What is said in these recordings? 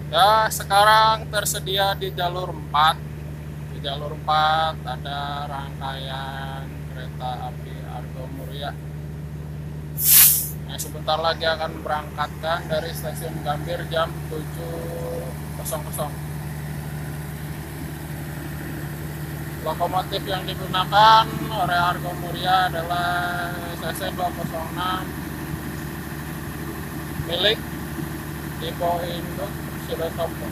Ya, sekarang tersedia di jalur 4. Di jalur 4 ada rangkaian kereta api Argo Muria yang sebentar lagi akan berangkatkan dari stasiun Gambir jam 7.00. Lokomotif yang digunakan oleh Argo Muria adalah SC 206 milik Depo Induk Silotopo.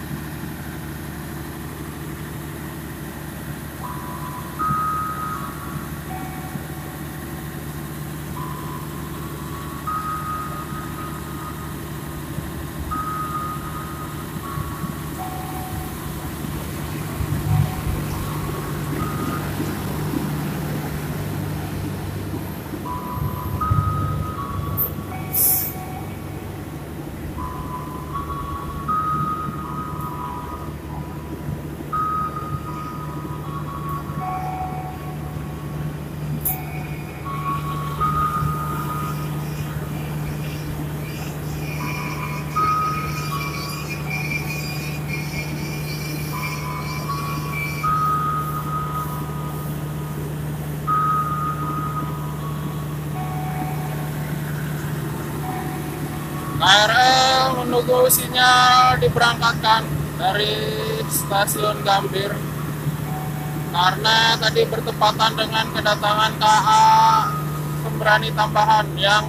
KRL menunggu sinyal diberangkatkan dari stasiun Gambir karena tadi bertepatan dengan kedatangan KA pemberani tambahan yang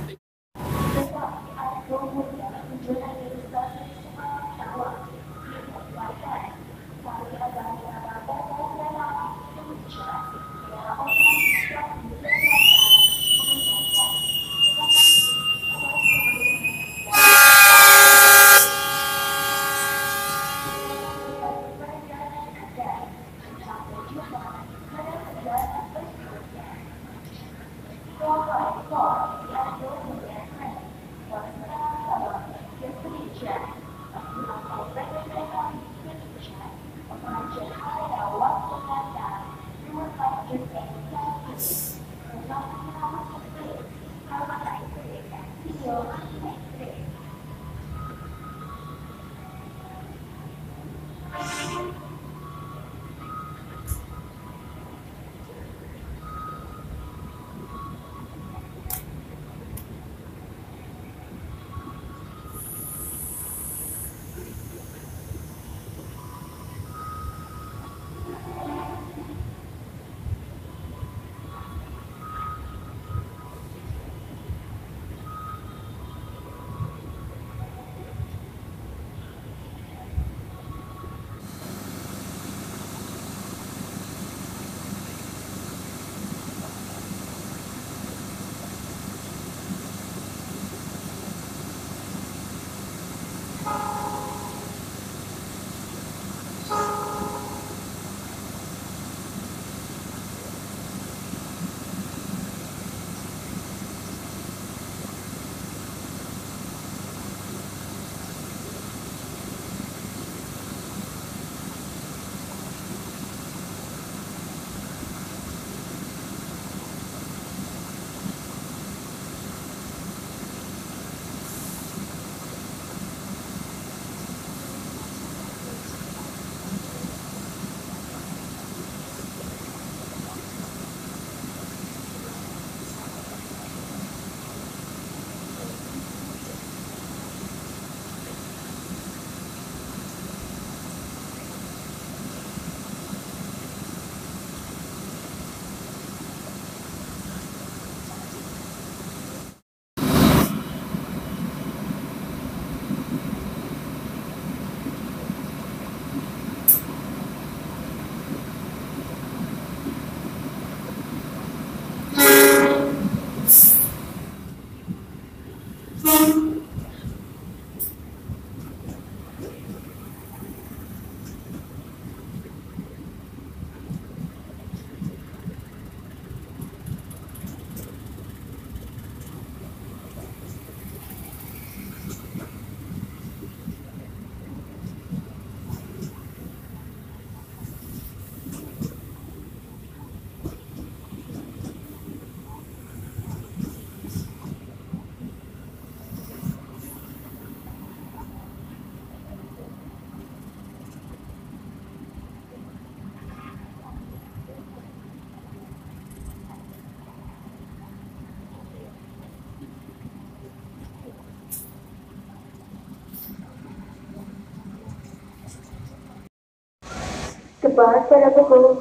tepat pada pukul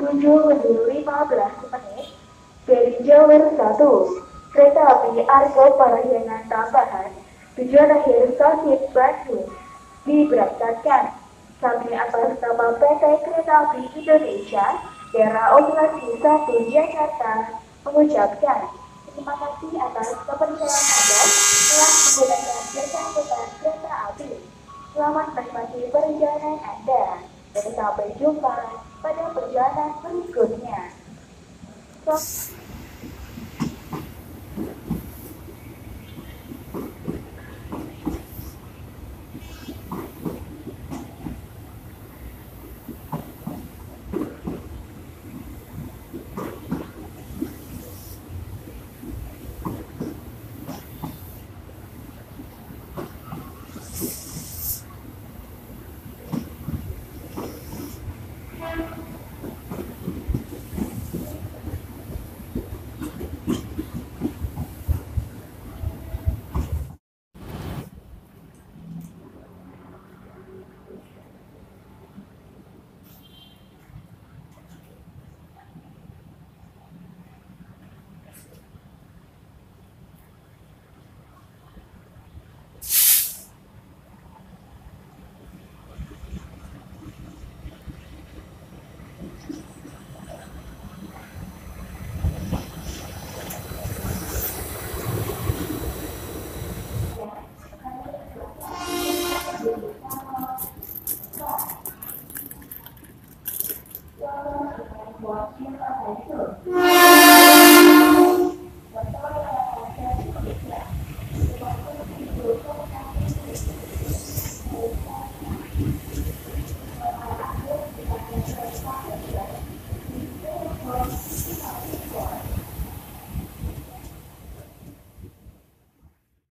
7.15 dari jalur 1. Kereta api Argo Parahyangan tambahan tujuan akhir stasiun Bandung diberangkatkan. Kami atas nama PT Kereta Api Indonesia Daerah Operasi 1 Jakarta mengucapkan terima kasih atas kepercayaan Anda telah menggunakan jasa angkutan kereta api. Selamat menikmati perjalanan Anda dan sampai jumpa pada perjalanan berikutnya.